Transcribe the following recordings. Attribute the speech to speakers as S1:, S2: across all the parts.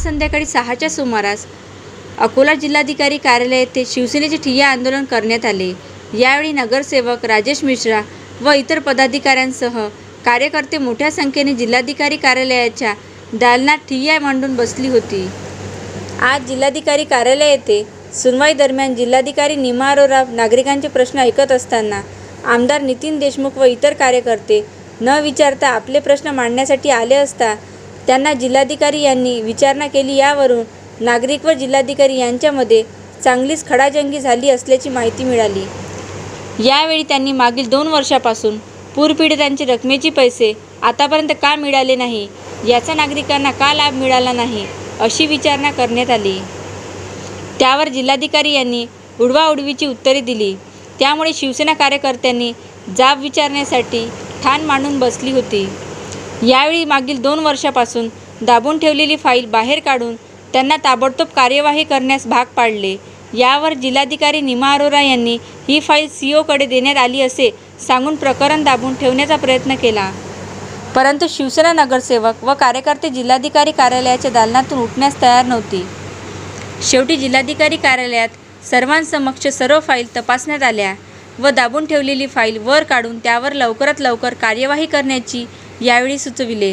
S1: संध्याकाळी 6च्या सुमारास अकोला जिल्हाधिकारी कार्यालय येथे शिवसेनेचे ठिय्या आंदोलन करण्यात आले। यावेळी नगरसेवक राजेश मिश्रा व इतर पदाधिकाऱ्यांसह कार्यकर्ते मोठ्या संख्येने जिल्हाधिकारी कार्यालयाच्या दालनात ठिय्या मांडून बसली होती। आज जिल्हाधिकारी कार्यालय येथे सुनवाई दरम्यान जिल्हाधिकारी निमा अरोरा नागरिकांचे प्रश्न ऐकत असताना आमदार नितीन देशमुख व इतर कार्यकर्ते न विचारता आपले प्रश्न मांडण्यासाठी आले असता त्यांना जिल्हाधिकारी यांनी विचारणा केली। यावरून नागरिक व जिल्हाधिकारी यांच्यामध्ये चांगलीच खडाजंगी झाली असल्याची माहिती मिळाली। यावेळी त्यांनी मागील 2 वर्षापासून पूरपीडितांचे रकमेचे पैसे आतापर्यंत का मिळाले नाही, याचा नागरिकांना का लाभ मिळाला नाही, अशी विचारणा करण्यात आली। त्यावर जिल्हाधिकारी यांनी उडवाउडवीची उत्तरे दिली। त्यामुळे शिवसेना कार्यकर्त्यांनी जाब विचारण्यासाठी ठाण मांडून बसली होती। यावेळी मागील 2 वर्षापासून दाबून ठेवलेली फाईल बाहेर काढून त्यांना ताबडतोब कार्यवाही करण्यास भाग पाडले। यावर जिल्हाधिकारी निमा अरोरा यांनी ही फाईल सीओकडे देण्यात आली असे सांगून प्रकरण दाबून ठेवण्याचा प्रयत्न केला। परंतु शिवसेना नगरसेवक व कार्यकर्ते जिल्हाधिकारी कार्यालयाच्या दालनातून उठण्यास तयार नव्हती। शेवटी जिल्हाधिकारी कार्यालयात सर्वांसमक्ष सर्व फाईल तपासण्यात आल्या व दाबून ठेवलेली फाईल वर काढून त्यावर लवकरात लवकर कार्यवाही करण्याची यावेळी सुचविले।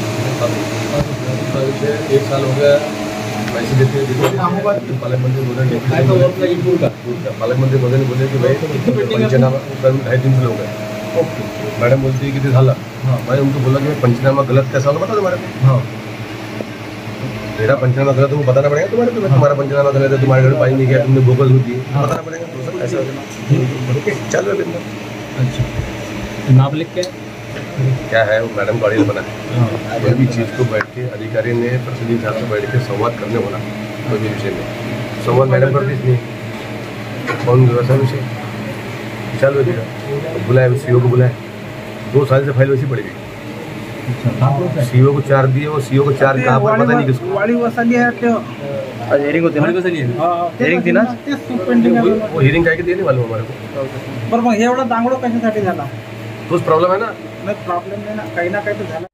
S2: एक साल हो गया पैसे देते पालकमंत्री महोदय ने बोले कि भाई पंचनामा 2.5 दिन से लोग गए। मैडम बोलती है कि किती झाला। मैंने उनको बोला कि पंचनामा गलत कैसा होगा बता दो मैडम। हाँ मेरा पंचनामा गलत तुमको बताना पड़ेगा तुम्हारे तुम्हें तुम्हारा पंचनामा गलत है, तुम्हारे घर पानी नहीं गया, तुमने बोगस होती है बताना पड़ेगा। तो सर ऐसा ओके चल रहा। अच्छा नाम लिख के क्या है वो मैडम गाड़ी बना है। कोई भी चीज़ को बैठ के अधिकारी ने प्रतिनिधि के साथ बैठ के संवाद करने बोला, कोई भी विषय में संवाद मैडम करती नहीं। कौन व्यवस्था विषय चल रही बुलाया सीओ को बुलाया, 2 साल से फाइल वैसी पड़ी गई। सीओ को 4 दिए, वो सीओ को 4 कहाँ पर पता नहीं किसको।
S3: वाली वसली है तो
S2: आज हियरिंग होती है, वसली है हियरिंग थी ना, वो हियरिंग काय की दिली मालूम हमारे को।
S3: पर मग एवढा दांगडो कशासाठी झाला
S2: तोच प्रॉब्लेम है ना।
S3: प्रॉब्लेम नाही ना, काही ना काही तर झाला।